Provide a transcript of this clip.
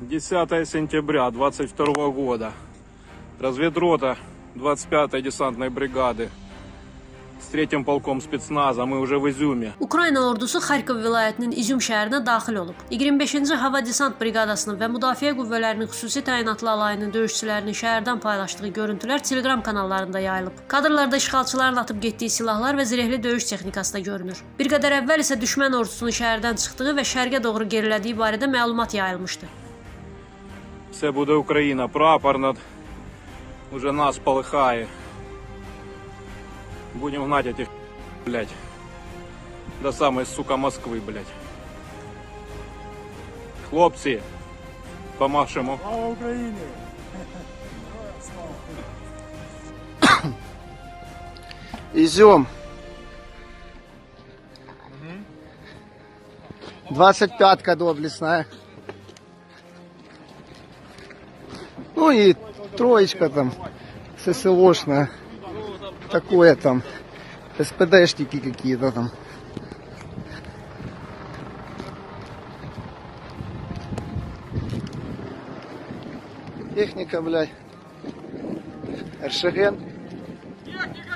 10 сентября 22 года. Разведрота 25-й десантной бригады с 3-м полком спецназа. Мы уже в Изюме. Ukrayna ordusu Xarkov vilayətinin İzüm şəhərinə daxil olub. 25-ci Hava Desant Briqadasının və Müdafiə Qüvvələrinin xüsusi təyinatlı alayının döyüşçülərinin şəhərdən paylaşdığı görüntülər Telegram kanallarında yayılıb. Kadrlarda işğalçıların atıb getdiyi silahlar və zirehli döyüş texnikası da görünür. Bir qədər əvvəl isə düşmən ordusunun şəhərdən çıxdığı və şərqə doğru gerilədiyi barədə məlumat yayılmışdı. Все буде Україна. Прапор над уже нас полыхает. Будем гнать этих, блядь, до самой, сука, Москвы, блядь. Хлопці, помашемо. Слава Україні! Изюм. 25-ка доблестная. Ну и троечка там ССОшная. Такое там. СПДшники какие-то там. Техника, блядь. РШГ.